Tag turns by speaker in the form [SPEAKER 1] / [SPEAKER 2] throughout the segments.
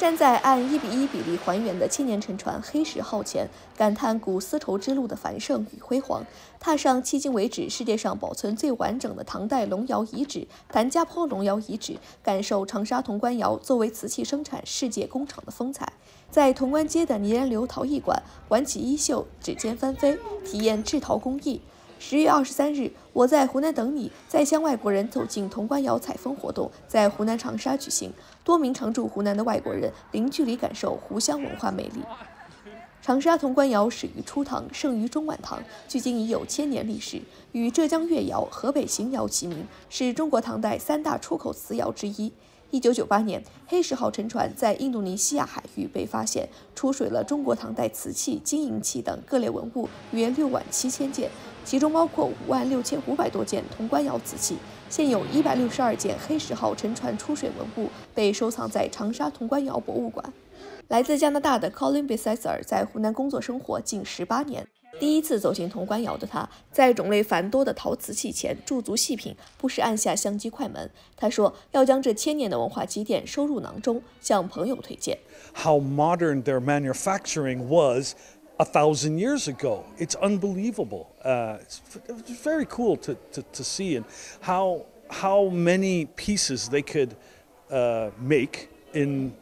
[SPEAKER 1] 站在按1:1比例还原的千年沉船黑石号前，感叹古丝绸之路的繁盛与辉煌，踏上迄今为止世界上保存最完整的唐代龙窑遗址谭家坡龙窑遗址，感受长沙潼关窑作为瓷器生产世界工厂的风采。在潼关街的泥人流陶艺馆，挽起衣袖，指尖翻飞，体验制陶工艺。10月23日，我在湖南等你再向外国人走进潼关窑采风活动在湖南长沙举行，多名常驻湖南的外国人零距离感受湖湘文化魅力。长沙潼关窑始于初唐，盛于中晚唐，距今已有1000年历史，与浙江越窑、河北邢窑齐名，是中国唐代3大出口瓷窑之一。1998年，黑石号沉船在印度尼西亚海域被发现，出水了中国唐代瓷器、金银器等各类文物约67000件，其中包括56500多件潼关窑瓷器。现有162件黑石号沉船出水文物被收藏在长沙潼关窑博物馆。来自加拿大的 Colin Besesser 在湖南工作生活近18年。第一次走进潼关窑的他，在种类繁多的陶瓷器前驻足细品，不时按下相机快门。他说要将这1000年的文化积淀收入囊中，向朋友推荐。
[SPEAKER 2] How modern their manufacturing was 1,000 years ago. It's unbelievable. It's very cool to see, and how many pieces they could make in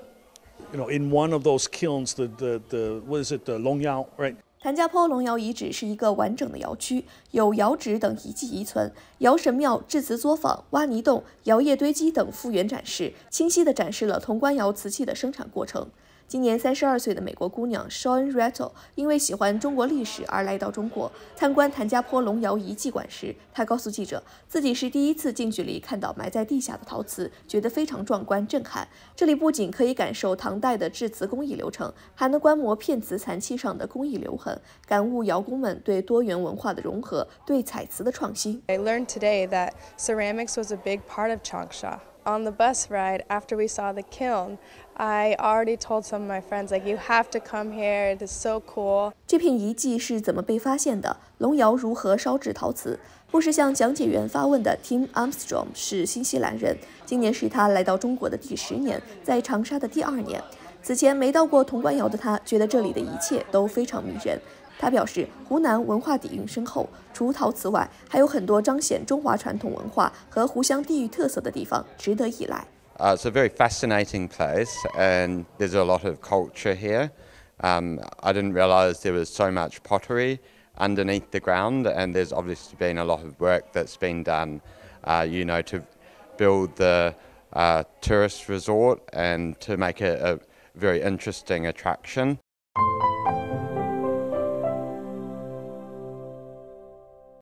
[SPEAKER 2] one of those kilns. The what is it? The Longyao, right?
[SPEAKER 1] 谭家坡龙窑遗址是一个完整的窑区，有窑址等遗迹遗存，窑神庙、制瓷作坊、挖泥洞、窑业堆积等复原展示，清晰地展示了潼关窑瓷器的生产过程。今年32岁的美国姑娘 Shawn Rattle 因为喜欢中国历史而来到中国，参观谭家坡龙窑遗迹馆时，她告诉记者，自己是第一次近距离看到埋在地下的陶瓷，觉得非常壮观震撼。这里不仅可以感受唐代的制瓷工艺流程，还能观摩片瓷残器上的工艺留痕，感悟窑工们对多元文化的融合，对彩瓷的创新。
[SPEAKER 3] I learned today that ceramics was a big part of Changsha. On the bus ride, after we saw the kiln, I already told some of my friends, like, you have to come here, it is so cool.
[SPEAKER 1] 这片遗迹是怎么被发现的？龙窑如何烧制陶瓷？不时向讲解员发问的 Tim Armstrong 是新西兰人，今年是他来到中国的第10年，在长沙的第2年。此前没到过潼关窑的他，觉得这里的一切都非常迷人。他表示，湖南文化底蕴深厚，除陶瓷外，还有很多彰显中华传统文化和湖湘地域特色的地方，值得一来。
[SPEAKER 4] It's a very fascinating place, and there's a lot of culture here. I didn't realise there was so much pottery underneath the ground, and there's obviously been a lot of work that's been done, to build the tourist resort and to make it a very interesting attraction.